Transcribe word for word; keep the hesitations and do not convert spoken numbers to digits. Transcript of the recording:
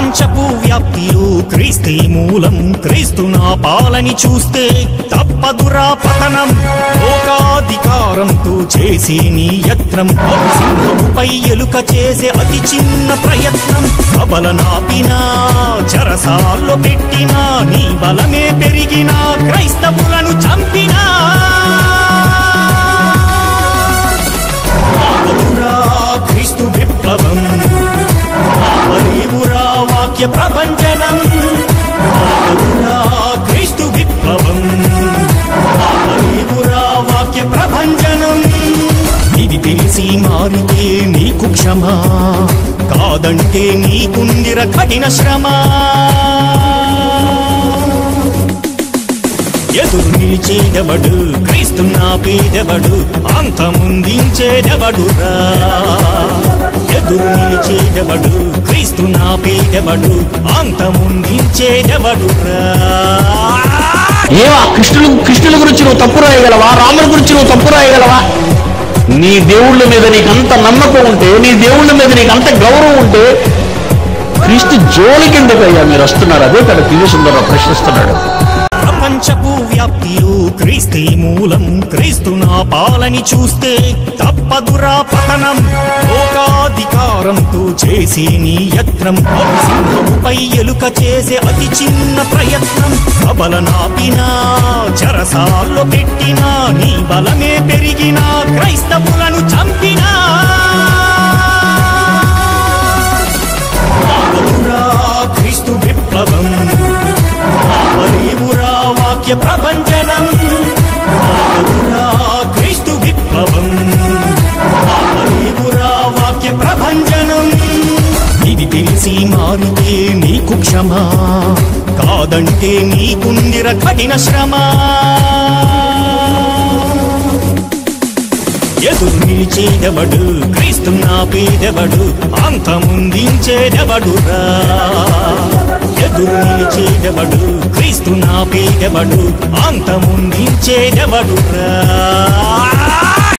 ప్రపంచపు వ్యాప్తిలో క్రీస్తే మూలం, క్రీస్తు నా పాలని చూస్తే తప్పదురా పతనం. లోకాధికారంతో చేసే నీ యత్నం, సింహముపై ఎలుక చేసే అతి చిన్న ప్రయత్నం. సబల నాపినా చెరసాల్లో పెట్టినా, నీ బలమే పెరిగినా క్రైస్తవులను చంపినా. క్రీస్తు విప్లవం ఆపలేవురా వాక్య ప్రభంజనం. క్రీస్తు విప్లవం ఆపలేవురా వాక్య ప్రభంజనం. ఇది తెలిసి మారితే నీకు క్షమా, కాదంటే నీకుందిర కఠిన శ్రమ. ఎదురు నిలిచేదెవడు క్రీస్తు నా పేదెవడు, అంతముందించేదెవడురా. ఎదురు నిలిచేదెవడు క్రీస్తు నా పేదెవడు, అంతముందించేదెవడురా. ఏవా కృష్ణుల కృష్ణుల గురించి నువ్వు తప్పు రాయగలవా? రాముల గురించి నువ్వు తప్పు రాయగలవా? నీ దేవుళ్ళ మీద నీకంత నమ్మకం ఉంటే, నీ దేవుళ్ళ మీద నీకంత గౌరవం ఉంటే క్రీస్తు జోలికి ఎందుకయ్యా మీరు వస్తున్నారు? అదే కదా దివ్య సుందరరావు ప్రశ్నిస్తున్నాడు. ప్రపంచపు వ్యాప్తిలో క్రీస్తే మూలం, క్రీస్తు నా పాలని చూస్తే తప్పదురా పతనం. లోకాధికారంతో చేసే నీ యత్నం, సింహముపై ఎలుక చేసే అతి చిన్న ప్రయత్నం. సబల నాపినా చెరసాల్లో పెట్టినా, నీ బలమే పెరిగినా క్రైస్తవులను చంపినా. క్రీస్తు విప్లవం ఆపలేవురా వాక్య ప్రభంజనం. క్రీస్తు విప్లవం ఆపలేవురా వాక్య ప్రభంజనం. ఇది తెలిసి మారితే నీకు క్షమా, కాదంటే నీకుందిర కఠిన శ్రమ. ఎదురు నిలిచేదెవడు క్రీస్తు నా పేదెవడు, అంతముందించేదెవడురా. ఎదురు నిలిచేదెవడు క్రీస్తు నా పేదెవడు, అంతముందించేదెవడురా.